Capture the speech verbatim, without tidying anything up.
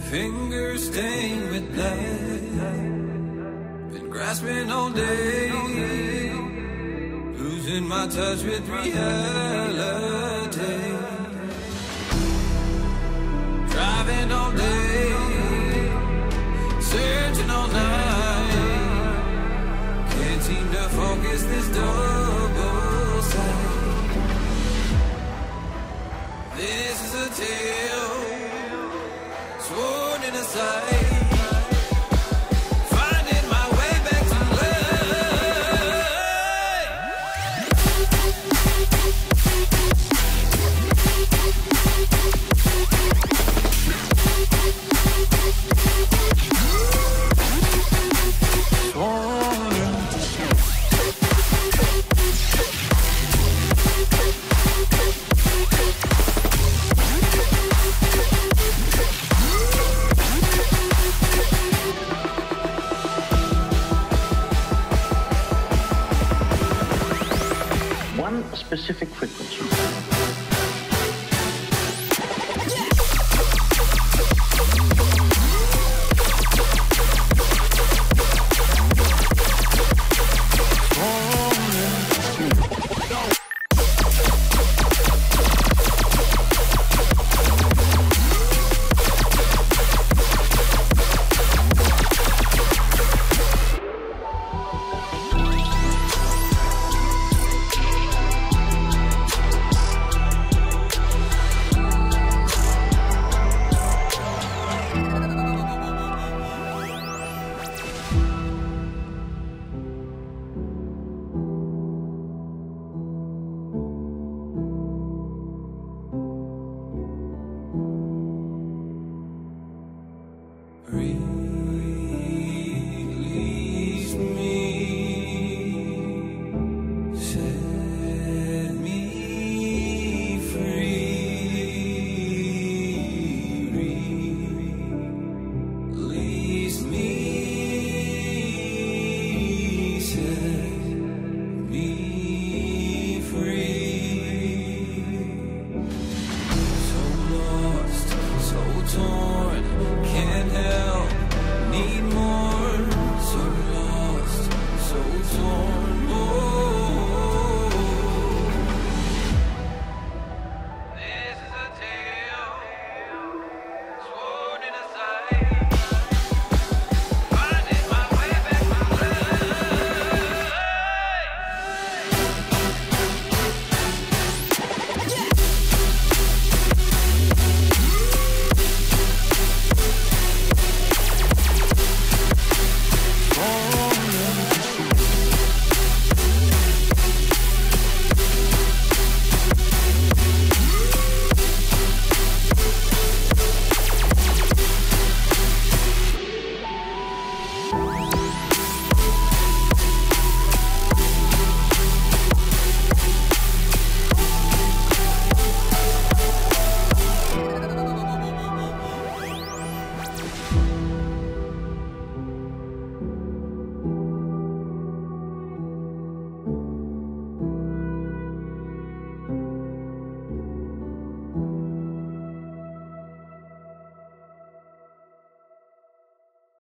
Fingers stained with blood. Been grasping all day, losing my touch with reality. Driving all day, searching all night. Can't seem to focus this double sight. This is a tale sworn in a sight. Finding my way back to specific frequency. Release me, set me free. Release me, set me free. So lost, so torn, can't help, need more. So lost, so torn, oh. This is a tale sworn in a sight. Finding my way back to